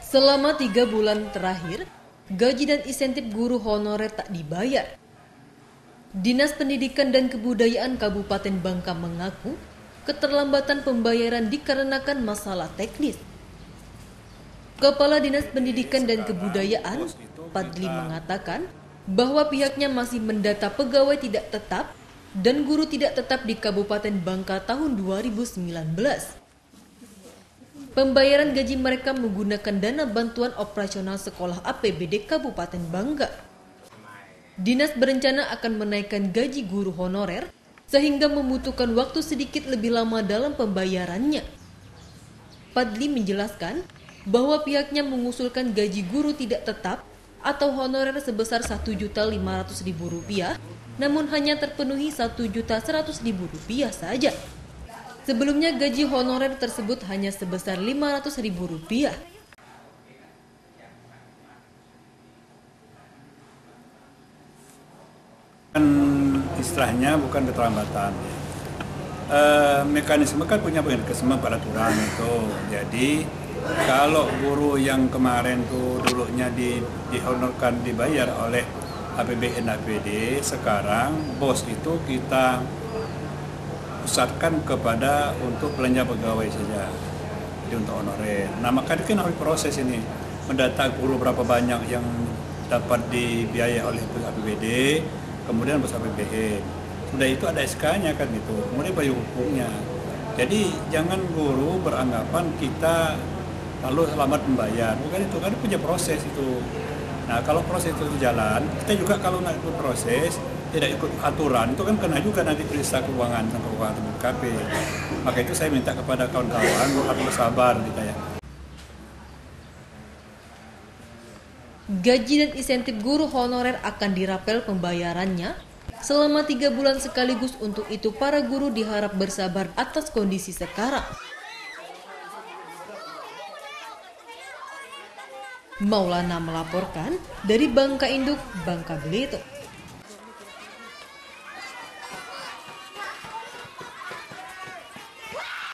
Selama 3 bulan terakhir, gaji dan insentif guru honorer tak dibayar. Dinas Pendidikan dan Kebudayaan Kabupaten Bangka mengaku keterlambatan pembayaran dikarenakan masalah teknis. Kepala Dinas Pendidikan dan Kebudayaan, Padli, mengatakan bahwa pihaknya masih mendata pegawai tidak tetap dan guru tidak tetap di Kabupaten Bangka tahun 2019. Pembayaran gaji mereka menggunakan dana bantuan operasional sekolah APBD Kabupaten Bangka. Dinas berencana akan menaikkan gaji guru honorer sehingga membutuhkan waktu sedikit lebih lama dalam pembayarannya. Padli menjelaskan bahwa pihaknya mengusulkan gaji guru tidak tetap atau honorer sebesar Rp1.500.000, namun hanya terpenuhi Rp1.100.000 saja. Sebelumnya gaji honorer tersebut hanya sebesar Rp500.000. Istilahnya bukan keterlambatan. Mekanisme kan punya mekanisme peraturan itu. Jadi kalau guru yang kemarin tuh dulunya dihonorkan dibayar oleh APBN APD, sekarang bos itu kita pusatkan kepada untuk belanja pegawai saja, jadi untuk honorer. Nah maka kan harus proses ini, mendata guru berapa banyak yang dapat dibiayai oleh APBD, kemudian bos APBN. Sudah itu ada SK-nya kan gitu, kemudian payung hukumnya. Jadi jangan guru beranggapan kita lalu selamat membayar, bukan itu, kan punya proses itu. Nah kalau proses itu jalan, kita juga kalau nggak ikut proses, tidak ikut aturan, itu kan kena juga nanti periksa keuangan dan keuangan BPKP. Maka itu saya minta kepada kawan-kawan harus bersabar gitu ya. Gaji dan insentif guru honorer akan dirapel pembayarannya selama 3 bulan sekaligus. Untuk itu para guru diharap bersabar atas kondisi sekarang. Maulana melaporkan dari Bangka Induk, Bangka Belitung.